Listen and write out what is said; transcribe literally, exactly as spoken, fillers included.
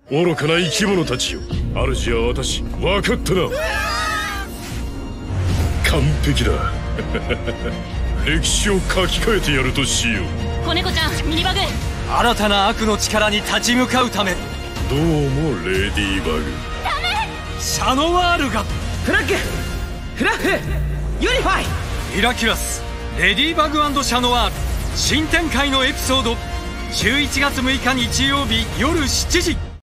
愚かな生き物たちよ、主は私、分かったな。完璧だ。歴史を書き換えてやるとしよう。 子猫ちゃん、ミニバグ。 新たな悪の力に立ち向かうため。 どうもレディーバグ。 ダメ。 シャノワールがフラッグフラッフユニファイ。 ミラキュラスレディーバグ&シャノワール新展開のエピソードじゅういちがつむいか日曜日夜しちじ。